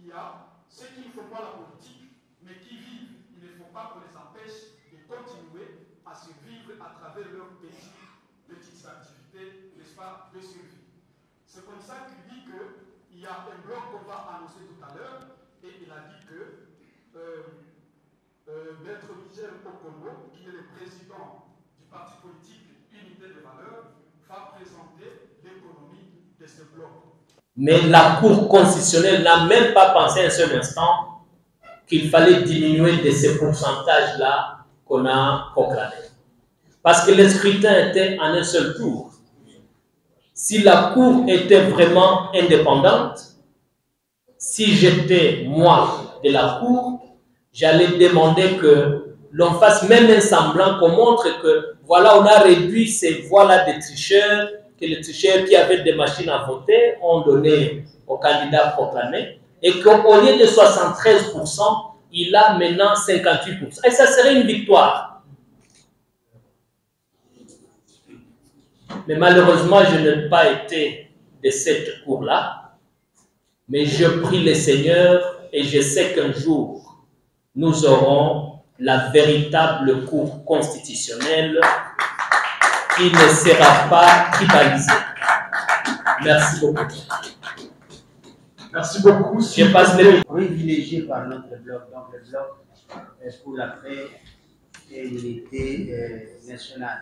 il y a ceux qui ne font pas la politique, mais qui vivent. Il ne faut pas qu'on les empêche de continuer à survivre à travers leurs petites activités, n'est-ce pas, de survie. C'est comme ça qu'il dit qu'il y a un bloc qu'on va annoncer tout à l'heure, et il a dit que Maître Michel Okongo, qui est le président du parti politique Unité des Valeurs, va présenter l'économie de ce bloc. Mais la Cour constitutionnelle n'a même pas pensé un seul instant qu'il fallait diminuer de ces pourcentages-là qu'on a proclamés. Parce que le scrutin était en un seul tour. Si la Cour était vraiment indépendante, si j'étais moi de la Cour, j'allais demander que l'on fasse même un semblant, qu'on montre que voilà, on a réduit ces voix-là des tricheurs, que les tricheurs qui avaient des machines à voter ont donné aux candidats proclamés, et qu'au lieu de 73%, il a maintenant 58%. Et ça serait une victoire. Mais malheureusement, je n'ai pas été de cette cour-là. Mais je prie le Seigneur et je sais qu'un jour, nous aurons la véritable cour constitutionnelle qui ne sera pas tribalisée. Merci beaucoup. Merci beaucoup. Je passe les privilégié par notre bloc, donc le bloc pour la paix et l'unité nationale.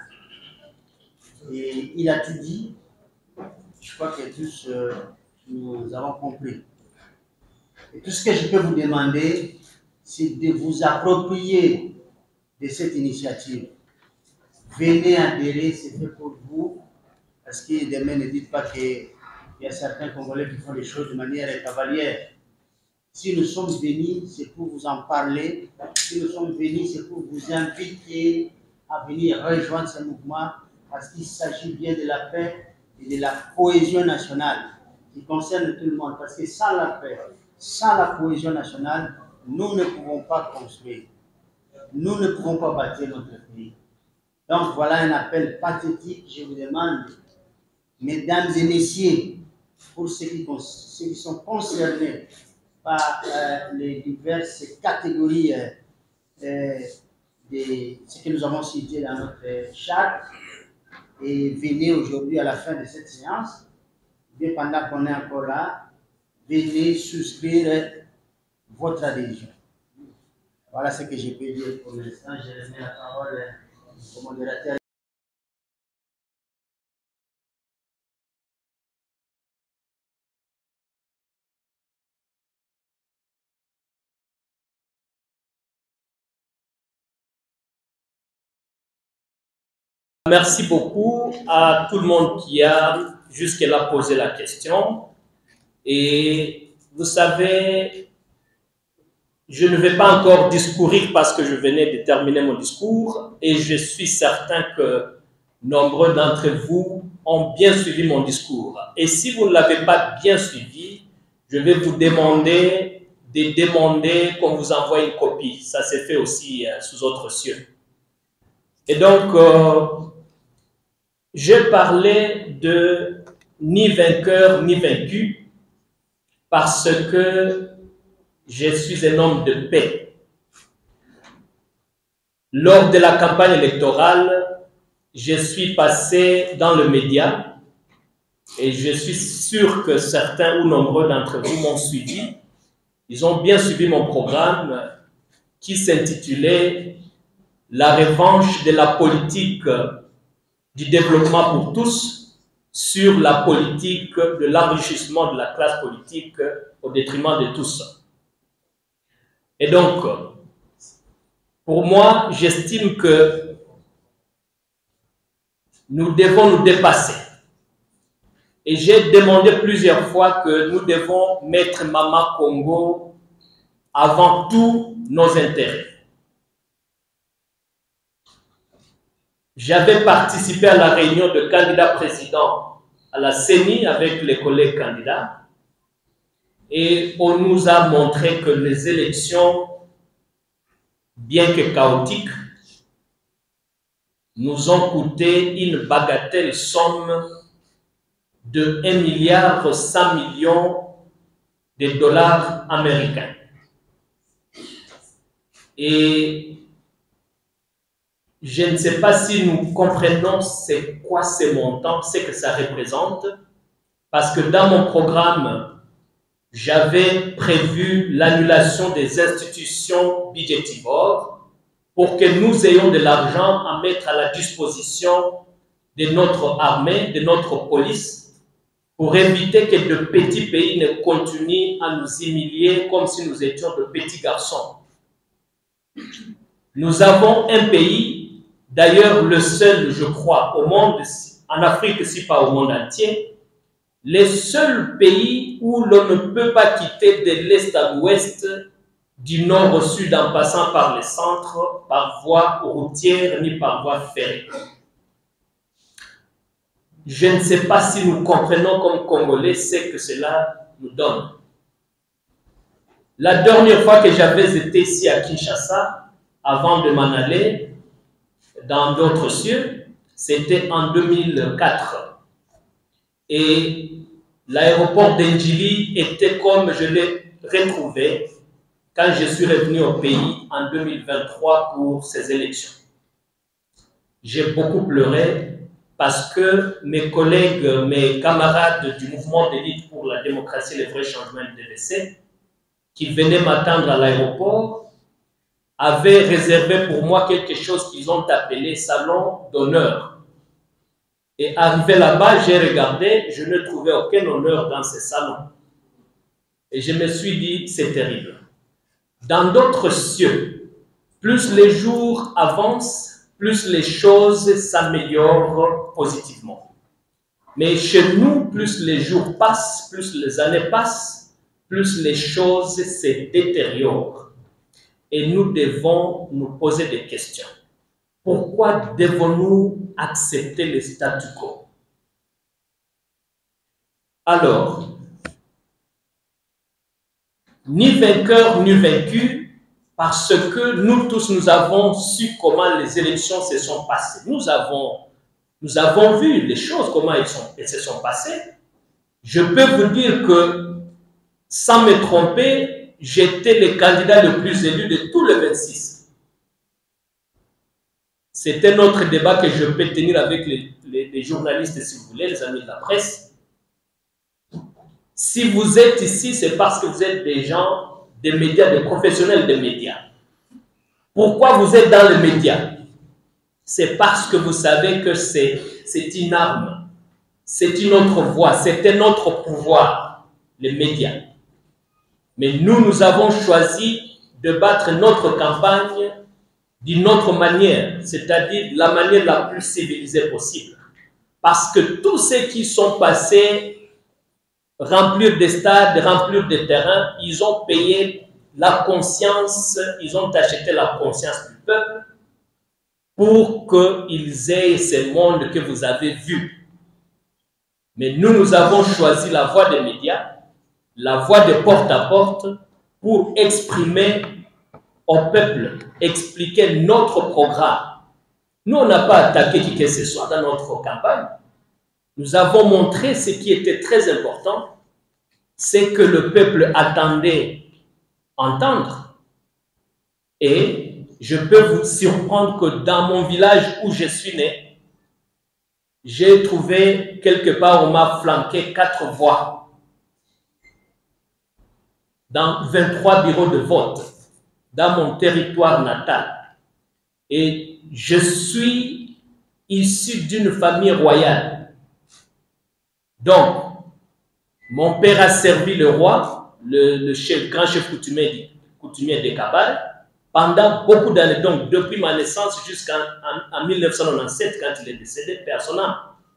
Et il a tout dit, je crois que tous nous avons compris. Et tout ce que je peux vous demander, c'est de vous approprier de cette initiative. Venez adhérer, c'est fait pour vous, parce que demain ne dites pas qu'il y a certains Congolais qui font les choses de manière cavalière. Si nous sommes venus, c'est pour vous en parler. Si nous sommes venus, c'est pour vous inviter à venir rejoindre ce mouvement, parce qu'il s'agit bien de la paix et de la cohésion nationale qui concerne tout le monde. Parce que sans la paix, sans la cohésion nationale, nous ne pouvons pas construire. Nous ne pouvons pas bâtir notre pays. Donc voilà un appel pathétique. Je vous demande, mesdames et messieurs, pour ceux qui sont concernés par les diverses catégories de ce que nous avons cité dans notre charte, et venez aujourd'hui à la fin de cette séance, bien pendant qu'on est encore là, venez souscrire votre adhésion. Voilà ce que je peux dire pour l'instant. Je remets la parole au modérateur. Merci beaucoup à tout le monde qui a jusque-là posé la question. Et vous savez, je ne vais pas encore discourir parce que je venais de terminer mon discours et je suis certain que nombreux d'entre vous ont bien suivi mon discours. Et si vous ne l'avez pas bien suivi, je vais vous demander qu'on vous envoie une copie. Ça s'est fait aussi sous autres cieux. Et donc, je parlais de ni vainqueur ni vaincu parce que je suis un homme de paix. Lors de la campagne électorale, je suis passé dans le média et je suis sûr que certains ou nombreux d'entre vous m'ont suivi. Ils ont bien suivi mon programme qui s'intitulait « La revanche de la politique du développement pour tous sur la politique de l'enrichissement de la classe politique au détriment de tous ». Et donc, pour moi, j'estime que nous devons nous dépasser. Et j'ai demandé plusieurs fois que nous devons mettre Mama Congo avant tous nos intérêts. J'avais participé à la réunion de candidats présidents à la CENI avec les collègues candidats et on nous a montré que les élections, bien que chaotiques, nous ont coûté une bagatelle somme de 1,1 milliard des dollars américains. Et je ne sais pas si nous comprenons c'est quoi ces montants, ce que ça représente, parce que dans mon programme, j'avais prévu l'annulation des institutions budgétivores pour que nous ayons de l'argent à mettre à la disposition de notre armée, de notre police, pour éviter que de petits pays ne continuent à nous humilier comme si nous étions de petits garçons. Nous avons un pays, d'ailleurs le seul, je crois, au monde, en Afrique, si pas au monde entier, le seul pays où l'on ne peut pas quitter de l'est à l'ouest, du nord au sud en passant par le centre, par voie routière ni par voie ferrée. Je ne sais pas si nous comprenons comme Congolais ce que cela nous donne. La dernière fois que j'avais été ici à Kinshasa, avant de m'en aller dans d'autres cieux, c'était en 2004. Et l'aéroport d'Endjili était comme je l'ai retrouvé quand je suis revenu au pays en 2023 pour ces élections. J'ai beaucoup pleuré parce que mes collègues, mes camarades du mouvement d'élite pour la démocratie et les vrais changements de DDC, qui venaient m'attendre à l'aéroport, avaient réservé pour moi quelque chose qu'ils ont appelé salon d'honneur. Et arrivé là-bas, j'ai regardé, je ne trouvais aucun honneur dans ces salons. Et je me suis dit, c'est terrible. Dans d'autres cieux, plus les jours avancent, plus les choses s'améliorent positivement. Mais chez nous, plus les jours passent, plus les années passent, plus les choses se détériorent. Et nous devons nous poser des questions. Pourquoi devons-nous accepter le statu quo? Alors, ni vainqueur ni vaincu, parce que nous tous, nous avons su comment les élections se sont passées. Nous avons vu les choses, comment elles se sont passées. Je peux vous dire que, sans me tromper, j'étais le candidat le plus élu de tous les 26. C'était notre débat que je peux tenir avec les journalistes, si vous voulez, les amis de la presse. Si vous êtes ici, c'est parce que vous êtes des gens, des médias, des professionnels des médias. Pourquoi vous êtes dans les médias? C'est parce que vous savez que c'est une arme, c'est une autre voie, c'est un autre pouvoir, les médias. Mais nous avons choisi de battre notre campagne d'une autre manière, c'est-à-dire la manière la plus civilisée possible. Parce que tous ceux qui sont passés remplir des stades, remplir des terrains, ils ont payé la conscience, ils ont acheté la conscience du peuple pour qu'ils aient ce monde que vous avez vu. Mais nous avons choisi la voie des médias, la voie de porte à porte pour exprimer au peuple, expliquer notre programme. Nous, on n'a pas attaqué qui que ce soit dans notre campagne. Nous avons montré ce qui était très important, c'est que le peuple attendait entendre. Et je peux vous surprendre que dans mon village où je suis né, j'ai trouvé quelque part, on m'a flanqué 4 voix dans 23 bureaux de vote dans mon territoire natal. Et je suis issu d'une famille royale. Donc, mon père a servi le roi, le grand chef coutumier de Kabale, pendant beaucoup d'années, donc depuis ma naissance jusqu'en 1997, quand il est décédé, personnellement.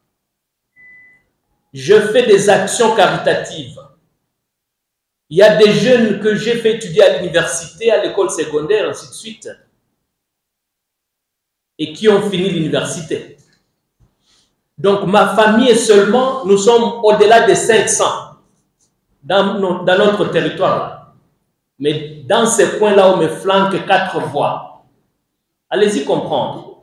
Je fais des actions caritatives. Il y a des jeunes que j'ai fait étudier à l'université, à l'école secondaire, ainsi de suite, et qui ont fini l'université. Donc, ma famille seulement, nous sommes au-delà de 500 dans notre territoire. Mais dans ces points-là, on me flanque 4 voix. Allez-y comprendre.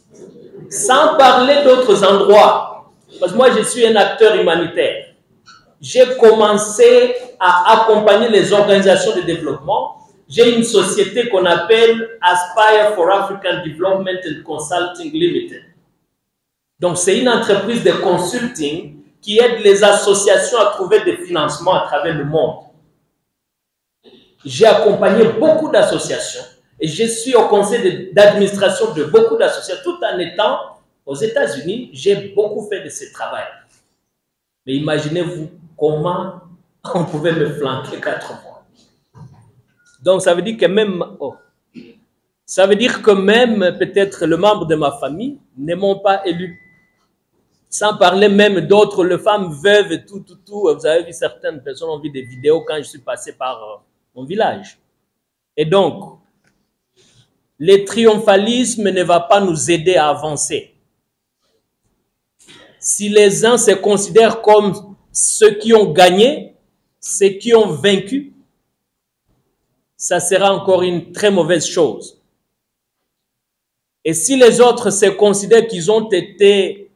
Sans parler d'autres endroits, parce que moi, je suis un acteur humanitaire. j'ai commencé à accompagner les organisations de développement. J'ai une société qu'on appelle Aspire for African Development and Consulting Limited. Donc, c'est une entreprise de consulting qui aide les associations à trouver des financements à travers le monde. J'ai accompagné beaucoup d'associations et je suis au conseil d'administration de beaucoup d'associations. Tout en étant aux États-Unis, j'ai beaucoup fait de ce travail. Mais imaginez-vous comment on pouvait me flanquer 4 mois. Donc, ça veut dire que même, peut-être le membre de ma famille ne m'ont pas élu. Sans parler même d'autres, les femmes veuves et tout. Vous avez vu, certaines personnes ont vu des vidéos quand je suis passé par mon village. Et donc, le triomphalisme ne va pas nous aider à avancer. Si les uns se considèrent comme ceux qui ont gagné, ceux qui ont vaincu, ça sera encore une très mauvaise chose. Et si les autres se considèrent qu'ils ont été,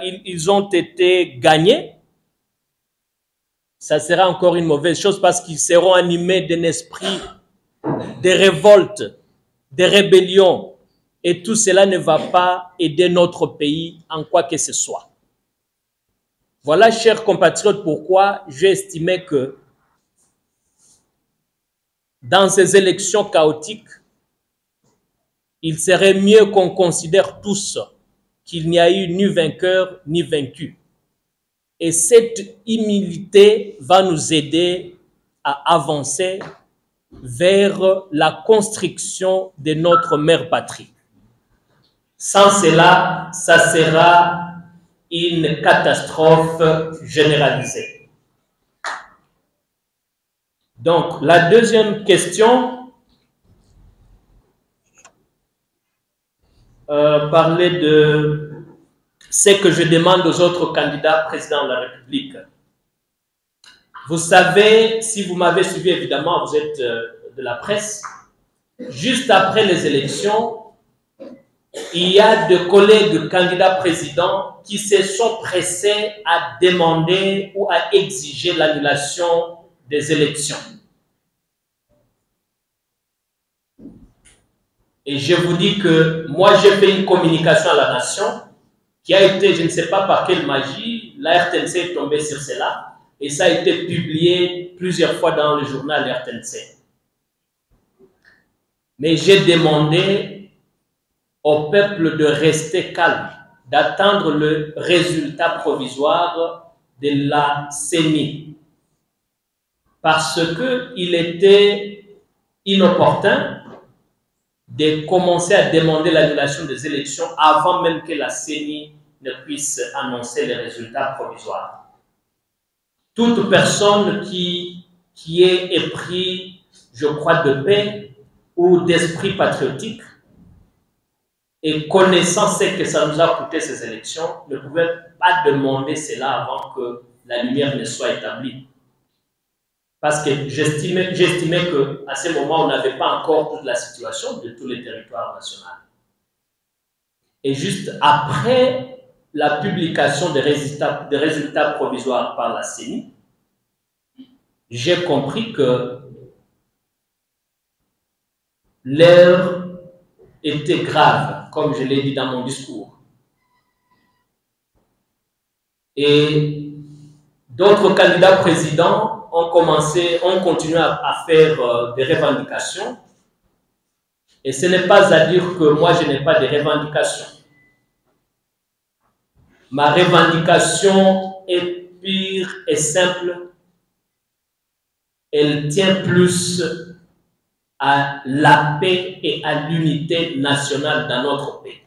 gagnés, ça sera encore une mauvaise chose parce qu'ils seront animés d'un esprit de révolte, de rébellion. Et tout cela ne va pas aider notre pays en quoi que ce soit. Voilà, chers compatriotes, pourquoi j'ai estimé que dans ces élections chaotiques, il serait mieux qu'on considère tous qu'il n'y a eu ni vainqueur ni vaincu. Et cette humilité va nous aider à avancer vers la construction de notre mère patrie. Sans cela, ça sera une catastrophe généralisée. Donc, la deuxième question parlait de ce que je demande aux autres candidats présidents de la République. Vous savez, si vous m'avez suivi, évidemment, vous êtes de la presse, juste après les élections, il y a des collègues candidats présidents qui se sont pressés à demander ou à exiger l'annulation des élections. Et je vous dis que moi, j'ai fait une communication à la nation qui a été, je ne sais pas par quelle magie, la RTNC est tombée sur cela et ça a été publié plusieurs fois dans le journal RTNC. Mais j'ai demandé au peuple de rester calme, d'attendre le résultat provisoire de la CENI. Parce qu'il était inopportun de commencer à demander l'annulation des élections avant même que la CENI ne puisse annoncer les résultats provisoires. Toute personne qui est épris, je crois, de paix ou d'esprit patriotique, et connaissant ce que ça nous a coûté ces élections, ne pouvait pas demander cela avant que la lumière ne soit établie. Parce que j'estimais qu'à ce moment, on n'avait pas encore toute la situation de tous les territoires nationaux. Et juste après la publication des résultats provisoires par la CENI, j'ai compris que l'heure était grave, comme je l'ai dit dans mon discours. Et d'autres candidats présidents ont continué à faire des revendications. Et ce n'est pas à dire que moi, je n'ai pas de revendications. Ma revendication est pure et simple. Elle tient plus à la paix et à l'unité nationale dans notre pays.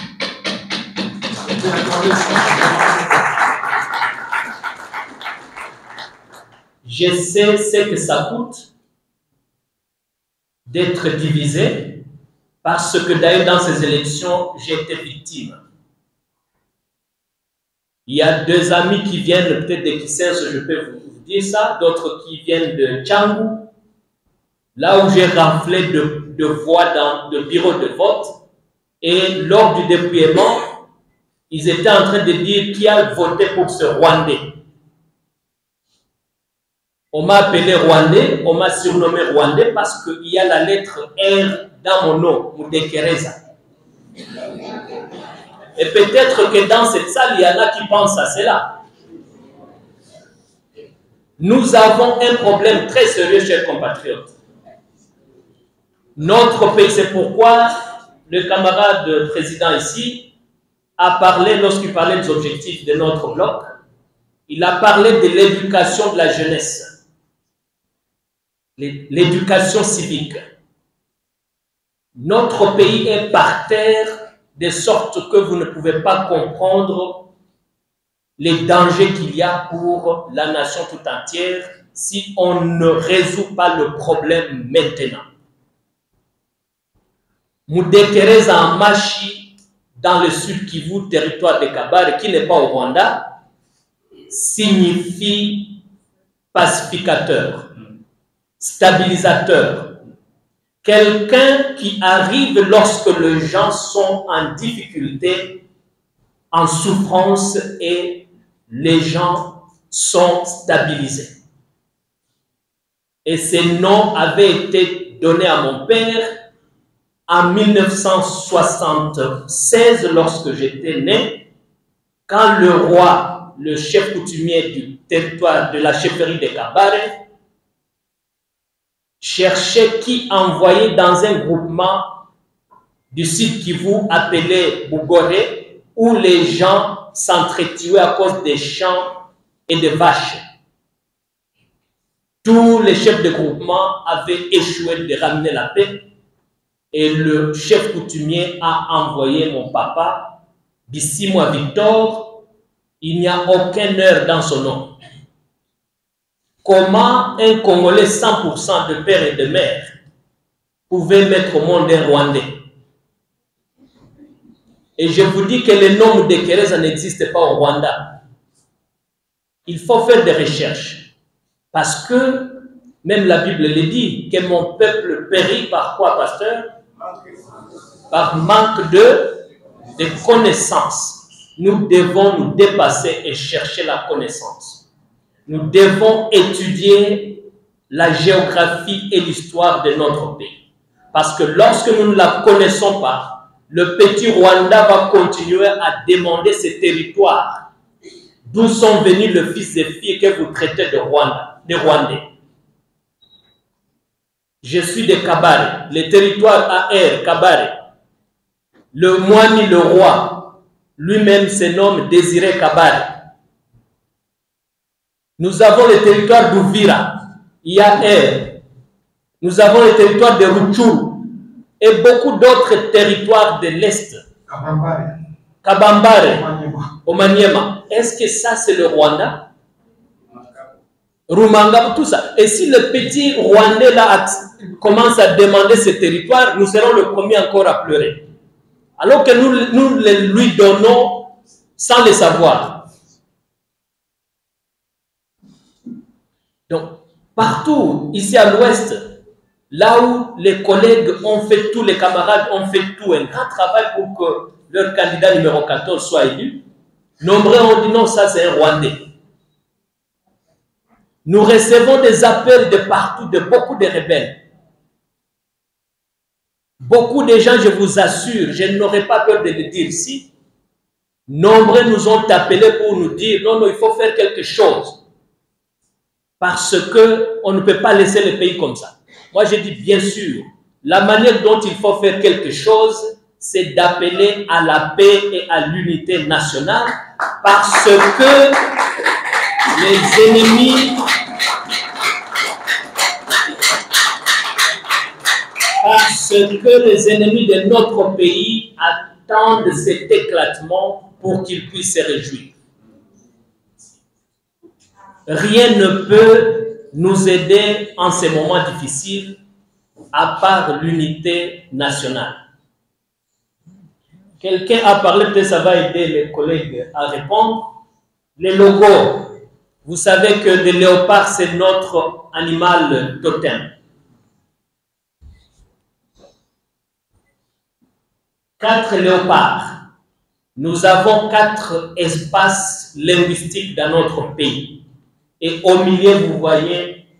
Je sais ce que ça coûte d'être divisé, parce que d'ailleurs dans ces élections, j'ai été victime. Il y a 2 amis qui viennent peut-être de Kissenso, je peux vous dire ça, d'autres qui viennent de Tchangou, là où j'ai raflé de voix dans le bureau de vote, et lors du dépouillement, ils étaient en train de dire qui a voté pour ce Rwandais. On m'a appelé Rwandais, on m'a surnommé Rwandais parce qu'il y a la lettre R dans mon nom, Mudekereza. Et peut-être que dans cette salle, il y en a qui pensent à cela. Nous avons un problème très sérieux, chers compatriotes. Notre pays, c'est pourquoi le camarade président ici a parlé, lorsqu'il parlait des objectifs de notre bloc, il a parlé de l'éducation de la jeunesse, l'éducation civique. Notre pays est par terre de sorte que vous ne pouvez pas comprendre les dangers qu'il y a pour la nation tout entière si on ne résout pas le problème maintenant. Mudekereza en Machi, dans le sud Kivu, territoire de Kabare, qui n'est pas au Rwanda, signifie pacificateur, stabilisateur. Quelqu'un qui arrive lorsque les gens sont en difficulté, en souffrance et les gens sont stabilisés. Et ces noms avaient été donnés à mon père en 1976 lorsque j'étais né, quand le roi, le chef coutumier du territoire de la chefferie de Kabare, cherchait qui envoyer dans un groupement du sud Kivu appelé Bougoré, où les gens s'entretuaient à cause des champs et des vaches. Tous les chefs de groupement avaient échoué de ramener la paix et le chef coutumier a envoyé mon papa, Bissimo Victor. Il n'y a aucun heure dans son nom. Comment un Congolais 100% de père et de mère pouvait mettre au monde un Rwandais? Et je vous dis que le nom de Kereza n'existe pas au Rwanda. Il faut faire des recherches. Parce que même la Bible le dit, que mon peuple périt par quoi, pasteur? Par manque de connaissances. Nous devons nous dépasser et chercher la connaissance. Nous devons étudier la géographie et l'histoire de notre pays. Parce que lorsque nous ne la connaissons pas, le petit Rwanda va continuer à demander ces territoires d'où sont venus le fils et filles que vous traitez de Rwandais. Je suis de Kabare, le territoire AR, Kabare. Le Mwami, le roi, lui-même se nomme Désiré Kabare. Nous avons le territoire d'Uvira, IAR. Nous avons le territoire de Rutshuru et beaucoup d'autres territoires de l'Est. Kabambare, Omaniema. Est-ce que ça c'est le Rwanda? Rumanga, tout ça. Et si le petit Rwandais là commence à demander ce territoire, nous serons le premier encore à pleurer. Alors que nous lui donnons sans le savoir. Donc, partout, ici à l'ouest, là où les collègues ont fait tout, les camarades ont fait tout, un grand travail pour que leur candidat numéro 14 soit élu, nombreux ont dit non, ça c'est un Rwandais. Nous recevons des appels de partout, de beaucoup de rebelles. Beaucoup de gens, je vous assure, je n'aurais pas peur de le dire ici, nombreux nous ont appelés pour nous dire non, non, il faut faire quelque chose. Parce qu'on ne peut pas laisser le pays comme ça. Moi, je dis bien sûr, la manière dont il faut faire quelque chose, c'est d'appeler à la paix et à l'unité nationale parce que les ennemis de notre pays attendent cet éclatement pour qu'ils puissent se réjouir. Rien ne peut nous aider en ces moments difficiles à part l'unité nationale. Quelqu'un a parlé, peut-être ça va aider les collègues à répondre. Les logos, vous savez que le léopard c'est notre animal totem. 4 léopards. Nous avons 4 espaces linguistiques dans notre pays. Et au milieu, vous voyez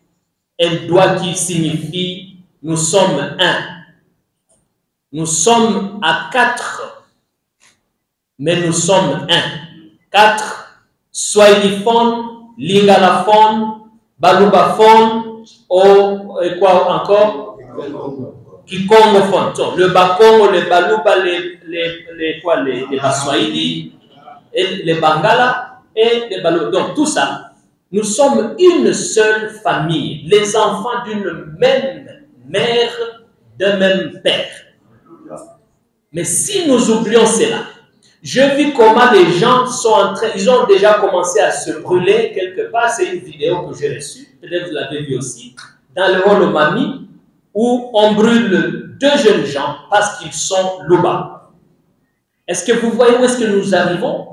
un doigt qui signifie nous sommes un. Nous sommes à 4, mais nous sommes un. 4, Swahiliphone, Lingalaphone, Balubaphone, et quoi encore? Kikongophone. Le Bakongo, les Baluba, les Baswahili, et les Bangala et les Baluba. Donc tout ça, nous sommes une seule famille, les enfants d'une même mère, d'un même père. Mais si nous oublions cela, je vis comment les gens sont en train, ils ont déjà commencé à se brûler quelque part. C'est une vidéo que j'ai reçue, peut-être vous l'avez vu aussi, dans le Holomami, où on brûle 2 jeunes gens parce qu'ils sont Luba. Est-ce que vous voyez où est-ce que nous arrivons?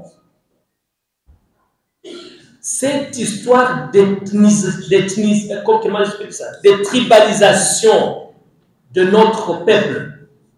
Cette histoire de tribalisation de notre peuple,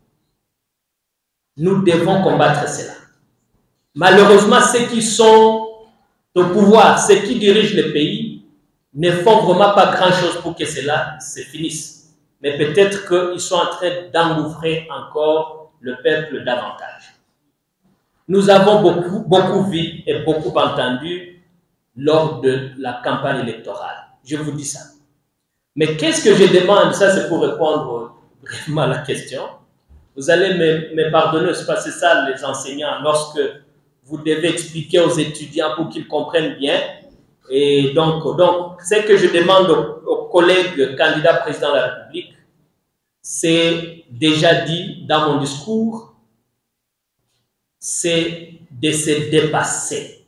nous devons combattre cela. Malheureusement, ceux qui sont au pouvoir, ceux qui dirigent le pays, ne font vraiment pas grand-chose pour que cela se finisse. Mais peut-être qu'ils sont en train d'engouffrer encore le peuple davantage. Nous avons beaucoup vu et beaucoup entendu lors de la campagne électorale. Je vous dis ça. Mais qu'est-ce que je demande? Ça, c'est pour répondre vraiment à la question. Vous allez me pardonner, parce que c'est ça les enseignants, lorsque vous devez expliquer aux étudiants pour qu'ils comprennent bien. Et donc ce que je demande aux collègues candidats président de la République, c'est déjà dit dans mon discours, c'est de se dépasser.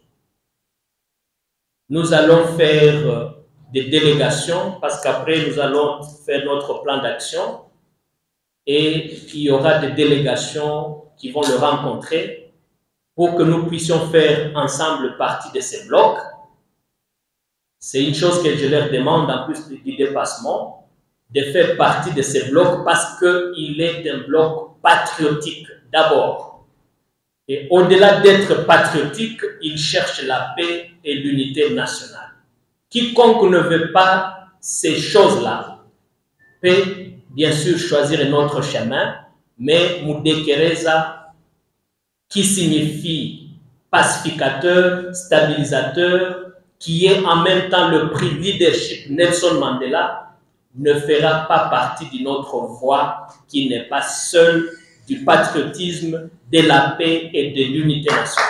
Nous allons faire des délégations, parce qu'après nous allons faire notre plan d'action. Et il y aura des délégations qui vont le rencontrer pour que nous puissions faire ensemble partie de ces blocs. C'est une chose que je leur demande en plus du dépassement, de faire partie de ces blocs parce qu'il est un bloc patriotique d'abord. Et au-delà d'être patriotique, il cherche la paix et l'unité nationale. Quiconque ne veut pas ces choses-là peut bien sûr choisir un autre chemin, mais Mudekereza, qui signifie pacificateur, stabilisateur, qui est en même temps le prix leadership Nelson Mandela, ne fera pas partie d'une autre voie qui n'est pas seule du patriotisme, de la paix et de l'unité nationale.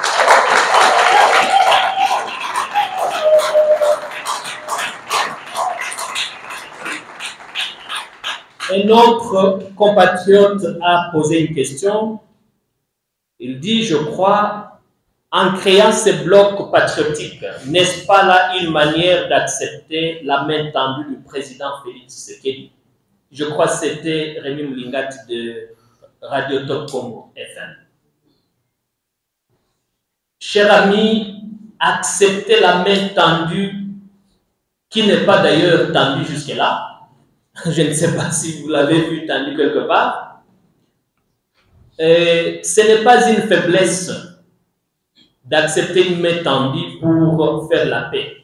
Un autre compatriote a posé une question. Il dit, je crois, en créant ces blocs patriotiques, n'est-ce pas là une manière d'accepter la main tendue du président Félix Tshisekedi? Je crois que c'était Rémi Moulingat de Radio Top Congo FM. Cher ami, accepter la main tendue, qui n'est pas d'ailleurs tendue jusque-là. Je ne sais pas si vous l'avez vu tendu quelque part. Ce n'est pas une faiblesse d'accepter une main tendue pour faire la paix.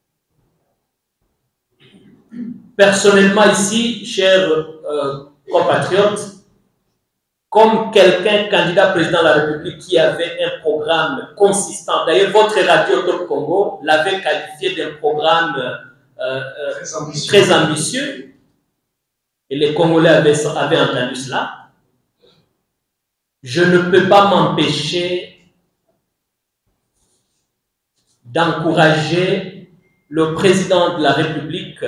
Personnellement ici, chers compatriotes, comme quelqu'un candidat président de la République qui avait un programme consistant, d'ailleurs votre radio Top Congo l'avait qualifié d'un programme très ambitieux, et les Congolais avaient entendu cela, je ne peux pas m'empêcher d'encourager le président de la République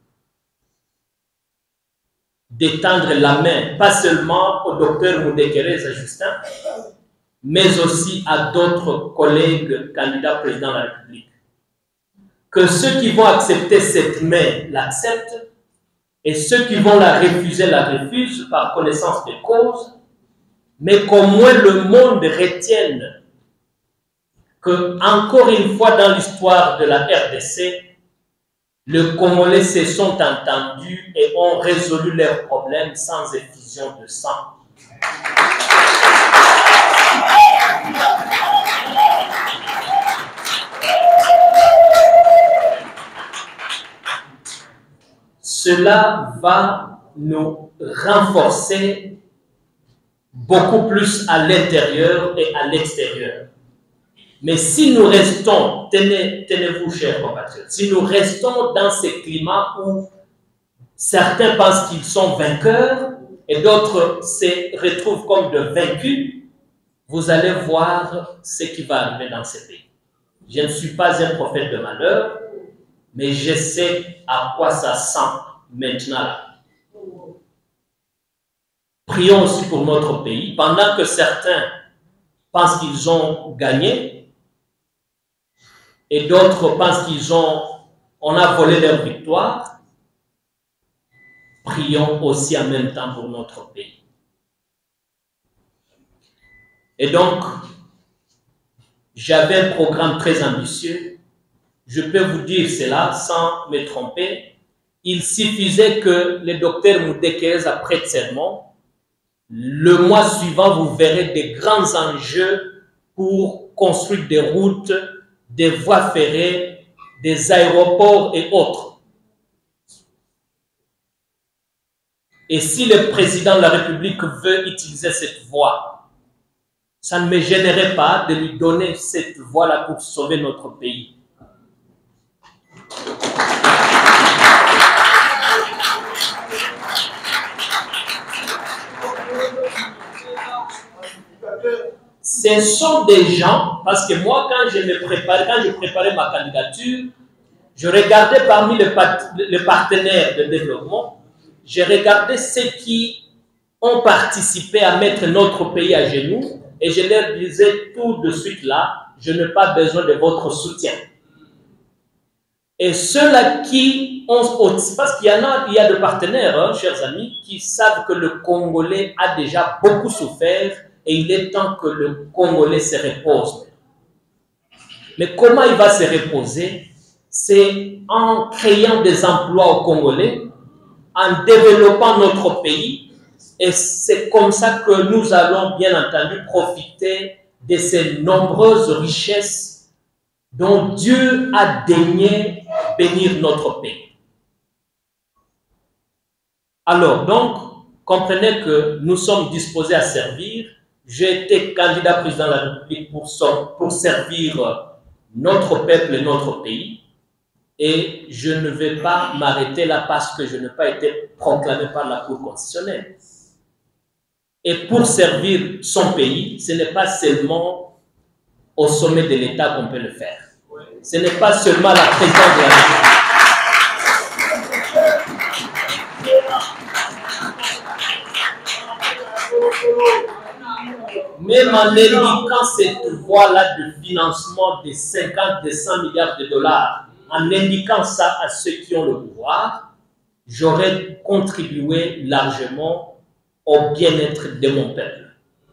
d'étendre la main, pas seulement au docteur Mudekereza Justin, mais aussi à d'autres collègues candidats président de la République. Que ceux qui vont accepter cette main l'acceptent, et ceux qui vont la refusent par connaissance de cause, mais qu'au moins le monde retienne que, encore une fois dans l'histoire de la RDC, les Congolais se sont entendus et ont résolu leurs problèmes sans effusion de sang. cela va nous renforcer beaucoup plus à l'intérieur et à l'extérieur. Mais si nous restons, tenez-vous chers compatriotes, si nous restons dans ces climats où certains pensent qu'ils sont vainqueurs et d'autres se retrouvent comme de vaincus, vous allez voir ce qui va arriver dans ces pays. Je ne suis pas un prophète de malheur, mais je sais à quoi ça sent maintenant là. Prions aussi pour notre pays. Pendant que certains pensent qu'ils ont gagné et d'autres pensent on a volé leur victoire, prions aussi en même temps pour notre pays. Et donc, j'avais un programme très ambitieux. Je peux vous dire cela sans me tromper. Il suffisait que le docteur Moudekez prête serment. Le mois suivant, vous verrez des grands enjeux pour construire des routes, des voies ferrées, des aéroports et autres. Et si le président de la République veut utiliser cette voie, ça ne me gênerait pas de lui donner cette voie-là pour sauver notre pays. Ce sont des gens, parce que moi, quand je préparais ma candidature, je regardais parmi les partenaires de développement, je regardais ceux qui ont participé à mettre notre pays à genoux et je leur disais tout de suite là, je n'ai pas besoin de votre soutien. Et ceux-là qui ont, parce qu'il y a des partenaires, hein, chers amis, qui savent que le Congolais a déjà beaucoup souffert et il est temps que le Congolais se repose. Mais comment il va se reposer? C'est en créant des emplois aux Congolais, en développant notre pays, et c'est comme ça que nous allons bien entendu profiter de ces nombreuses richesses dont Dieu a daigné bénir notre pays. Alors donc, comprenez que nous sommes disposés à servir. J'ai été candidat président de la République pour servir notre peuple et notre pays. Et je ne vais pas m'arrêter là parce que je n'ai pas été proclamé par la Cour constitutionnelle. Et pour servir son pays, ce n'est pas seulement au sommet de l'État qu'on peut le faire. Ce n'est pas seulement la présidence de la République. Même en indiquant cette voie-là de financement de 50, de 100 milliards de dollars, en indiquant ça à ceux qui ont le pouvoir, j'aurais contribué largement au bien-être de mon peuple.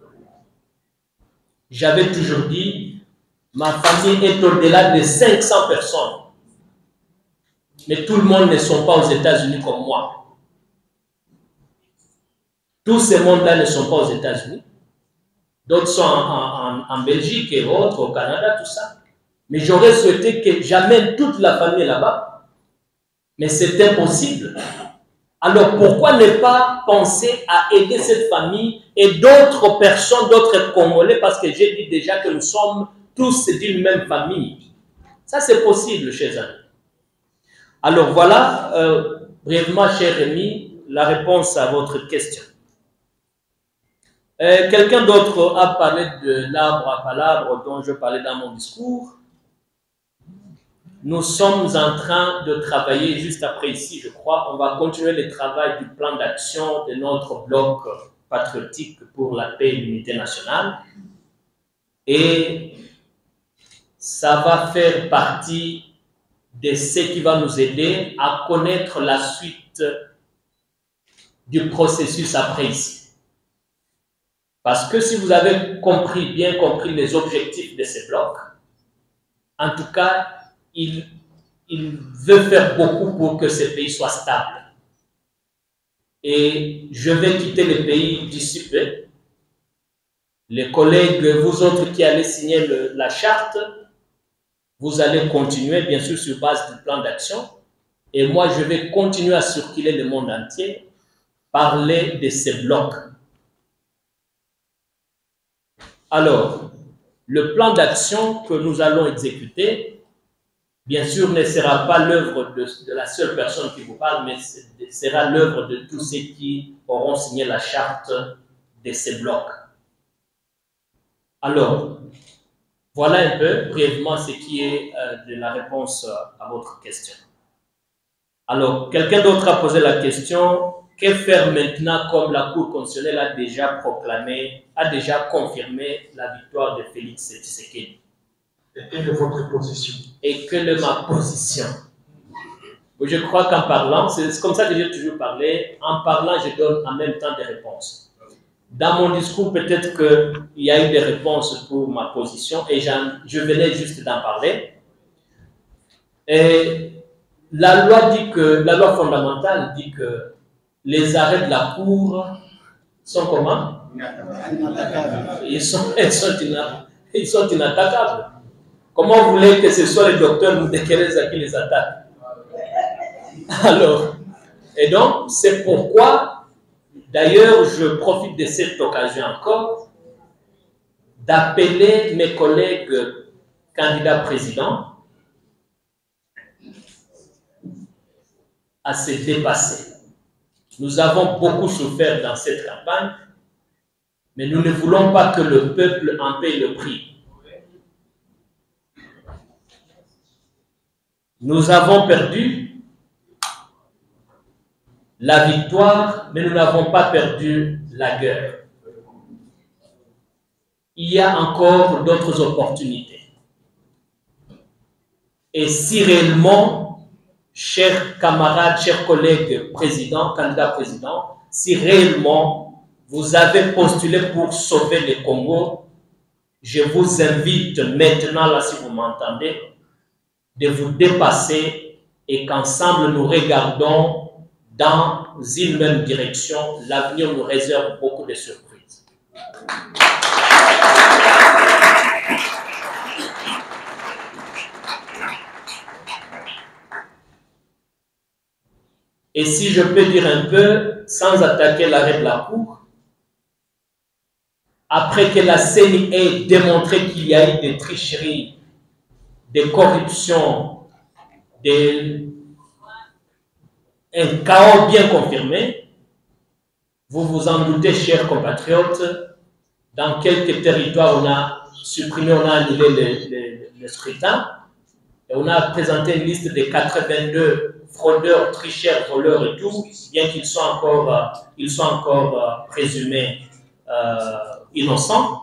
J'avais toujours dit, ma famille est au-delà de 500 personnes. Mais tout le monde ne sont pas aux États-Unis comme moi. Tous ces mondes-là ne sont pas aux États-Unis. D'autres sont en Belgique et autres, au Canada, tout ça. Mais j'aurais souhaité que j'amène toute la famille là-bas. Mais c'est impossible. Alors pourquoi ne pas penser à aider cette famille et d'autres personnes, d'autres Congolais, parce que j'ai dit déjà que nous sommes tous d'une même famille. Ça c'est possible, chers amis. Alors voilà, brièvement, cher Rémi, la réponse à votre question. Quelqu'un d'autre a parlé de l'arbre à palabres dont je parlais dans mon discours. Nous sommes en train de travailler juste après ici, je crois. On va continuer le travail du plan d'action de notre bloc patriotique pour la paix et l'unité nationale. Et ça va faire partie de ce qui va nous aider à connaître la suite du processus après ici. Parce que si vous avez bien compris les objectifs de ces blocs, en tout cas, il veut faire beaucoup pour que ce pays soit stable. Et je vais quitter le pays d'ici peu. Les collègues, vous autres qui allez signer la charte, vous allez continuer, bien sûr, sur base du plan d'action. Et moi, je vais continuer à circuler le monde entier, parler de ces blocs. Alors, le plan d'action que nous allons exécuter, bien sûr, ne sera pas l'œuvre de la seule personne qui vous parle, mais sera l'œuvre de tous ceux qui auront signé la charte de ces blocs. Alors, voilà un peu brièvement ce qui est de la réponse à votre question. Alors, quelqu'un d'autre a posé la question, que faire maintenant comme la Cour constitutionnelle a déjà proclamé, a déjà confirmé la victoire de Félix Tshisekedi? Et quelle est votre position? Et quelle est ma position? Je crois qu'en parlant, c'est comme ça que j'ai toujours parlé, en parlant, je donne en même temps des réponses. Dans mon discours, peut-être qu'il y a eu des réponses pour ma position et je venais juste d'en parler. Et la loi fondamentale dit que les arrêts de la Cour sont comment? Ils sont inattaquables. Comment vous voulez que ce soit les docteurs Moudekereza qui les attaquent? Alors, et donc, c'est pourquoi, d'ailleurs, je profite de cette occasion encore d'appeler mes collègues candidats présidents à se dépasser. Nous avons beaucoup souffert dans cette campagne, mais nous ne voulons pas que le peuple en paye le prix. Nous avons perdu la victoire, mais nous n'avons pas perdu la guerre. Il y a encore d'autres opportunités. Et si réellement, chers camarades, chers collègues présidents, candidats présidents, si réellement vous avez postulé pour sauver le Congo, je vous invite maintenant, là, si vous m'entendez, de vous dépasser et qu'ensemble nous regardons dans une même direction. L'avenir nous réserve beaucoup de surprises. Et si je peux dire un peu, sans attaquer l'arrêt de la Cour, après que la CENI ait démontré qu'il y a eu des tricheries, des corruptions, un chaos bien confirmé, vous vous en doutez, chers compatriotes, dans quelques territoires on a supprimé, on a annulé le scrutin, et on a présenté une liste de 82 fraudeurs, tricheurs, voleurs et tout, bien qu'ils soient encore présumés innocents.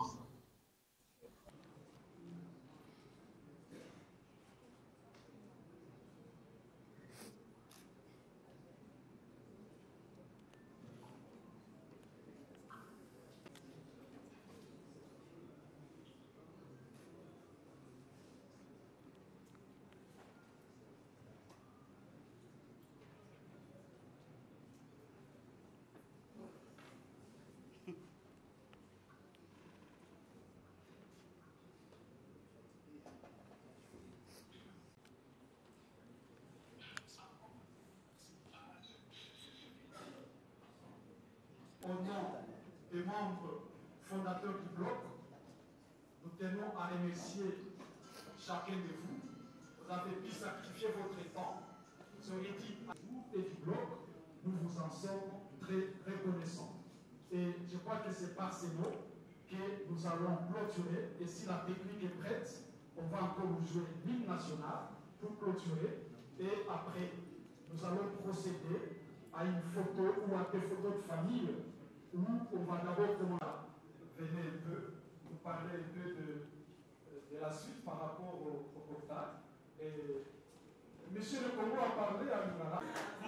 Au nom des membres fondateurs du bloc, nous tenons à remercier chacun de vous. Vous avez pu sacrifier votre temps. Vous aurez dit à vous et du bloc, nous vous en sommes très reconnaissants. Et je crois que c'est par ces mots que nous allons clôturer. Et si la technique est prête, on va encore nous jouer l'hymne national pour clôturer. Et après, nous allons procéder à une photo ou à des photos de famille où on va d'abord commencer. Venez un peu, nous parler un peu de la suite par rapport au portail. Et Monsieur le Congo a parlé à Lugala.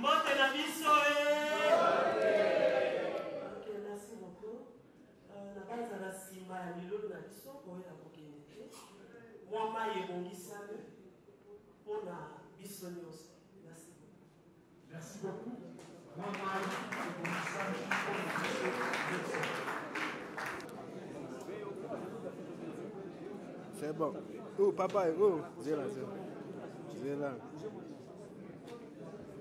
Merci beaucoup. La base à la Sima, il y a l'eau de la biso, pour la propriété. Moi, je suis bon pour la bisonios. Merci beaucoup. Merci beaucoup. C'est bon. Oh, papa, oh, j'ai là.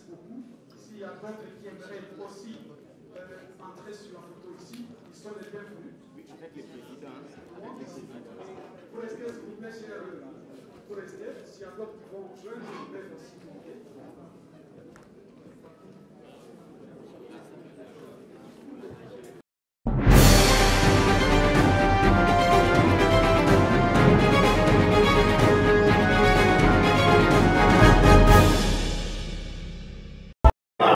beaucoup. S'il y a d'autres qui aimeraient aussi entrer sur la photo ici, ils sont les bienvenus. Avec les présidents. Pour rester, s'il vous plaît, pour rester, s'il y a d'autres qui vont rejoindre, je vous plaît aussi.